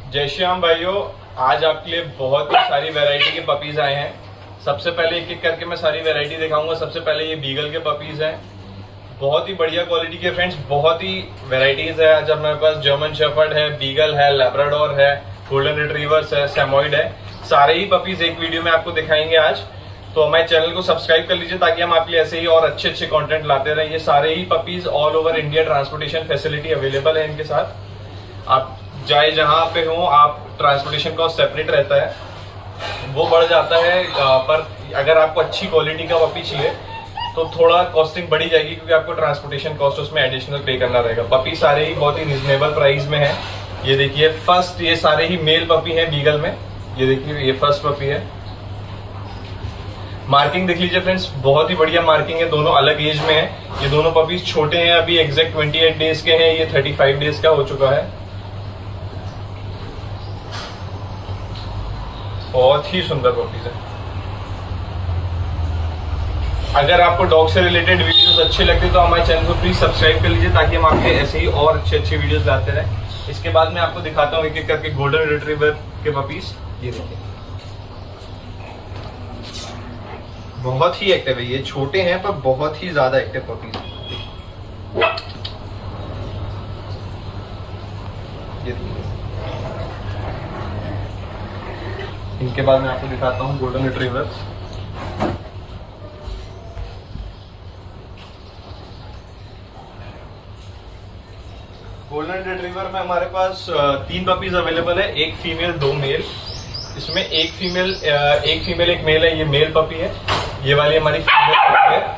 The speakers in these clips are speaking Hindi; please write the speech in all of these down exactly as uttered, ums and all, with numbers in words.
जय श्री राम भाइयों, आज आपके लिए बहुत ही सारी वैरायटी के पपीज आए हैं। सबसे पहले एक एक करके मैं सारी वैरायटी दिखाऊंगा। सबसे पहले ये बीगल के पपीज हैं, बहुत ही बढ़िया क्वालिटी के फ्रेंड्स, बहुत ही वैरायटीज है। आज हमारे पास जर्मन शेफर्ड है, बीगल है, लैब्राडोर है, गोल्डन रिट्रीवर्स है, सैमोइड है। सारे ही पपीज एक वीडियो में आपको दिखाएंगे आज। तो हमारे चैनल को सब्सक्राइब कर लीजिए ताकि हम आपके लिए ऐसे ही और अच्छे अच्छे कंटेंट लाते रहें। ये सारे ही puppies all over India transportation facility available है इनके साथ। आप जाए जहां पे हो, आप ट्रांसपोर्टेशन कॉस्ट सेपरेट रहता है, वो बढ़ जाता है। पर अगर आपको अच्छी क्वालिटी का पपी चाहिए तो थोड़ा कॉस्टिंग बढ़ी जाएगी, क्योंकि आपको ट्रांसपोर्टेशन कॉस्ट उसमें एडिशनल पे करना रहेगा। पपी सारे ही बहुत ही रिजनेबल प्राइस में है। ये देखिए फर्स्ट, ये सारे ही मेल पपी है बीगल में। ये देखिए ये फर्स्ट पपी है। मार्किंग देख लीजिए फ्रेंड्स, बहुत ही बढ़िया मार्किंग है। दोनों अलग एज में है। ये दोनों पपीज छोटे हैं, अभी एग्जैक्ट अट्ठाईस डेज के हैं। ये पैंतीस डेज का हो चुका है। बहुत ही सुंदर पपीज है। अगर आपको डॉग से रिलेटेड वीडियोस अच्छे लगते तो हमारे चैनल को प्लीज सब्सक्राइब कर लीजिए ताकि हम आपके ऐसे ही और अच्छे अच्छे वीडियोस लाते रहें। इसके बाद मैं आपको दिखाता हूँ एक एक करके गोल्डन रिट्रीवर के पपीज। ये देखिए बहुत ही एक्टिव है। ये छोटे हैं पर बहुत ही ज्यादा एक्टिव पपीज है। ये देखिए, इनके बाद मैं आपको दिखाता हूँ गोल्डन रिट्रीवर्स। गोल्डन रिट्रीवर में हमारे पास तीन पपीज अवेलेबल है, एक फीमेल दो मेल। इसमें एक फीमेल एक फीमेल एक मेल है। ये मेल पपी है, ये वाली हमारी फीमेल पपी है।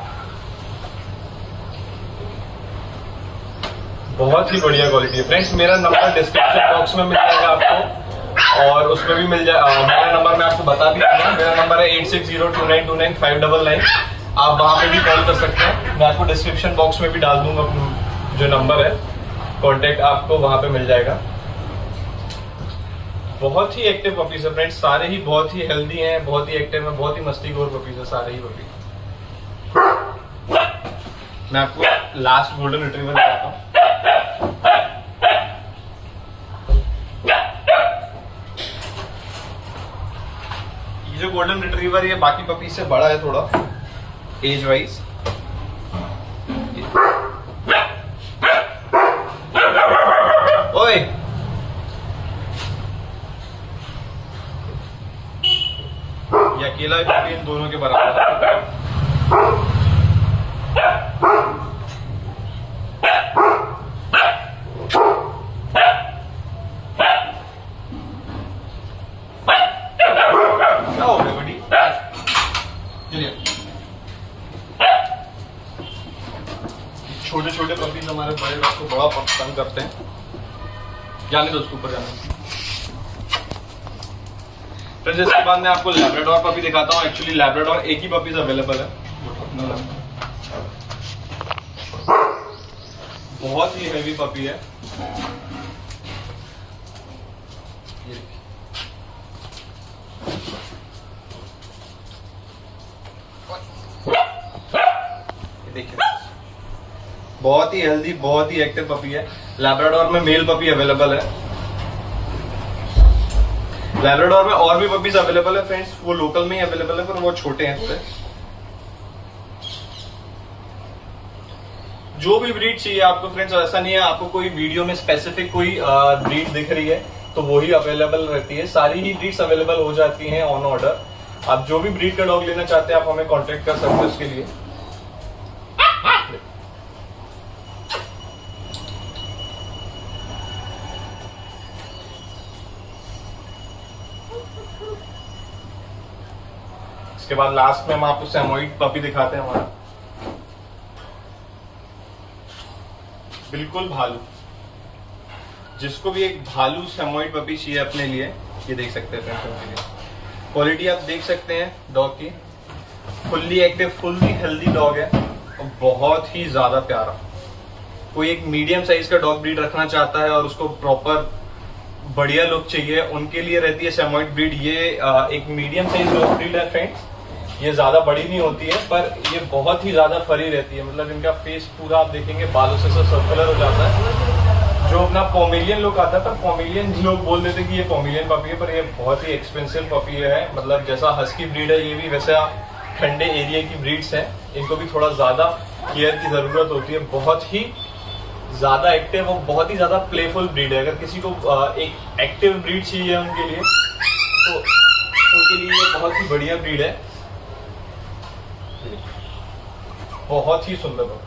बहुत ही बढ़िया क्वालिटी है फ्रेंड्स। मेरा नंबर डिस्क्रिप्शन बॉक्स में मिल जाएगा आपको, और उसमें भी मिल जाए। मेरा नंबर मैं आपको बता भी दूंगा। मेरा नंबर है eight six zero two nine two nine five double nine. आप वहां पे भी कॉल कर सकते हैं। मैं आपको डिस्क्रिप्शन बॉक्स में भी डाल दूंगा जो नंबर है, कॉन्टेक्ट आपको वहां पे मिल जाएगा। बहुत ही एक्टिव पपीज है फ्रेंड्स, सारे ही बहुत ही हेल्दी हैं, बहुत ही एक्टिव है, बहुत ही मस्तीखोर पपीज है सारे ही पपीज। मैं आपको लास्ट गोल्डन रिट्रीवर दिखाता हूँ। ये जो गोल्डन रिट्रीवर ये बाकी पपीज से बड़ा है थोड़ा एज वाइज। ओए ये अकेला पपी इन दोनों के बराबर है। क्या हो गया बड़ी? चलिए, छोटे छोटे पपीज हमारे बड़े लोग को बड़ा पसंद करते हैं। जाने दो उसके ऊपर जाने। फिर इसके बाद मैं आपको लैब्राडोर पपी दिखाता हूँ। एक्चुअली लैब्राडोर एक ही पपीज अवेलेबल है। बहुत ही हेवी पपी है। ये देखिए बहुत ही हेल्दी, बहुत ही एक्टिव पपी है। लैब्राडोर में मेल पपी अवेलेबल है। लैब्राडोर में और भी पपीज अवेलेबल है फ्रेंड्स, वो लोकल में ही अवेलेबल है पर वो छोटे हैं थोड़े। जो भी ब्रीड चाहिए आपको फ्रेंड्स, ऐसा नहीं है आपको कोई वीडियो में स्पेसिफिक कोई ब्रीड दिख रही है तो वो ही अवेलेबल रहती है। सारी ही ब्रीड्स अवेलेबल हो जाती हैं ऑन ऑर्डर। आप जो भी ब्रीड का डॉग लेना चाहते हैं आप हमें कांटेक्ट कर सकते हैं उसके लिए। इसके बाद लास्ट में हम आपको सैमोइड पपी दिखाते हैं। हमारा बिल्कुल भालू, जिसको भी एक भालू सैमोइड पपी चाहिए अपने लिए, ये देख सकते हैं फ्रेंड्स। क्वालिटी आप देख सकते हैं डॉग की, fully active, fully healthy dog है और बहुत ही ज्यादा प्यारा। कोई एक मीडियम साइज का डॉग ब्रीड रखना चाहता है और उसको प्रॉपर बढ़िया लुक चाहिए, उनके लिए रहती है सैमोइड ब्रीड। ये एक मीडियम साइज डॉग ब्रीड है फ्रेंड्स। ये ज्यादा बड़ी नहीं होती है पर ये बहुत ही ज्यादा फरी रहती है। मतलब इनका फेस पूरा आप देखेंगे बालों से सब सर्कुलर हो जाता है। जो अपना पोमेलियन लुक आता है, पर पोमेलियन लोग बोल देते कि ये पोमेलियन पपी है, पर ये बहुत ही एक्सपेंसिव पपी है। मतलब जैसा हस्की ब्रीड है, ये भी वैसा ठंडे एरिया की ब्रीड्स हैं। इनको भी थोड़ा ज्यादा केयर की जरूरत होती है। बहुत ही ज्यादा एक्टिव और बहुत ही ज्यादा प्लेफुल ब्रीड है। अगर किसी को एक एक्टिव ब्रीड चाहिए उनके लिए, तो उनके लिए ये बहुत ही बढ़िया ब्रीड है। बहुत ही सुंदर पपी।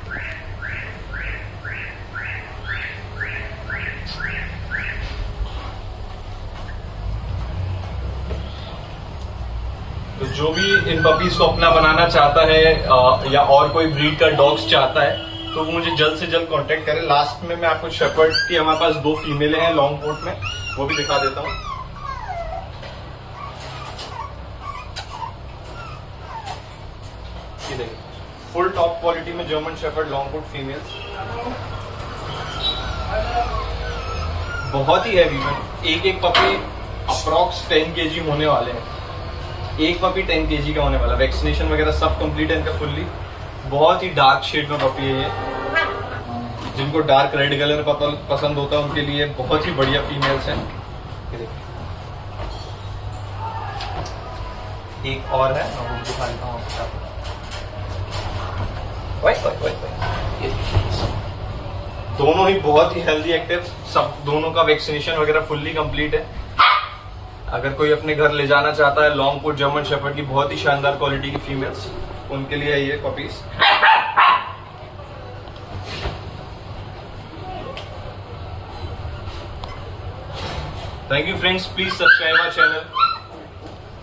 तो जो भी इन पपीज को अपना बनाना चाहता है या और कोई ब्रीड का डॉग्स चाहता है, तो वो मुझे जल्द से जल्द कांटेक्ट करें। लास्ट में मैं आपको शेपर्ड की हमारे पास दो फीमेलें हैं लॉन्ग कोट में, वो भी दिखा देता हूं। ये देखिए, फुल टॉप क्वालिटी में German shepherd long coat females, बहुत ही हैवी में। एक एक पपी अप्रॉक्स टेन केजी होने वाले हैं। एक पपी टेन केजी का होने वाला। वैक्सीनेशन वगैरह सब कंप्लीट है इनका फुल्ली। बहुत ही डार्क शेड में पपी है ये। जिनको डार्क रेड कलर पसंद होता है उनके लिए बहुत ही बढ़िया फीमेल्स हैं। एक और है, मैं दिखा देता हूँ आपको। दोनों ही बहुत ही हेल्दी एक्टिव, सब दोनों का वैक्सीनेशन वगैरह फुल्ली कंप्लीट है। अगर कोई अपने घर ले जाना चाहता है लॉन्ग कोट जर्मन शेपर्ड की बहुत ही शानदार क्वालिटी की फीमेल्स, उनके लिए है ये puppies. Thank you friends, please subscribe our channel.